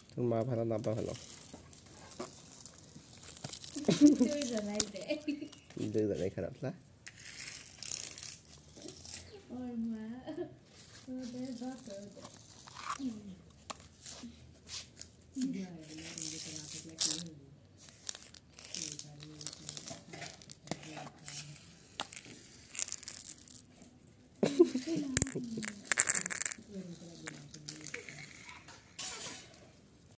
তোর মা ভালো না আব্বা ভালো দুইজনেই খারাপ না ওর মা ওদের বাপ